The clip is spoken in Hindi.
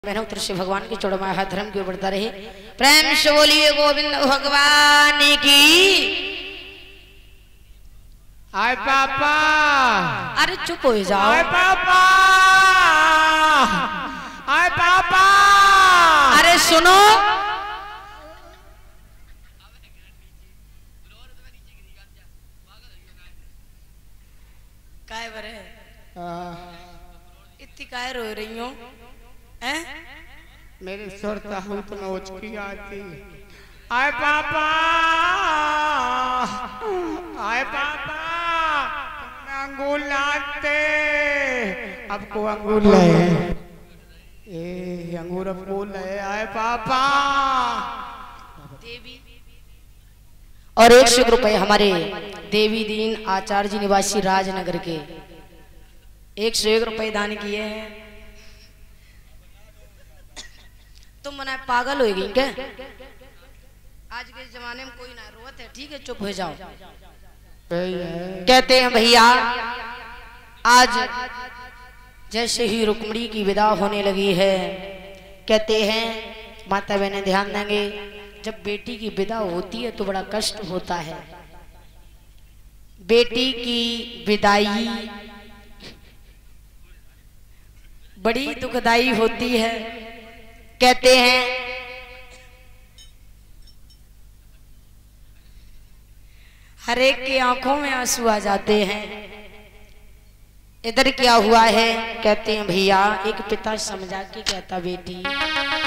बहनों तुलसी भगवान के चौड़मा हाथ धर्म के बढ़ता रहे। प्रेम से बोलिए गोविंद भगवान की। आय पापा, अरे चुप हो जाओ। आय पापा, आय पापा, अरे सुनो, काय बरे इतनी काय रो रही हो? मेरे सुरता हूँ तो नोच की आती। आय पापा, आय पापा, अंगूर लाते। अब को अंगूर ले, ए अंगूर अब को ले। आय पापा। देवी और 100 रुपए हमारे देवी दीन आचार्य जी निवासी राजनगर के 101 रुपए दान किए हैं। तुम मना पागल होगी क्या? आज के जमाने में कोई ना रोत है, ठीक है चुप हो जाओ। कहते हैं भैया, आज जैसे ही रुक्मणी की विदा होने लगी है, कहते हैं माता बहने ध्यान देंगे, जब बेटी की विदा होती है तो बड़ा कष्ट होता है। बेटी की विदाई बड़ी दुखदाई होती है। कहते हैं हर एक की आंखों में आंसू आ जाते हैं। इधर क्या हुआ है? कहते हैं भैया, एक पिता समझा के कहता, बेटी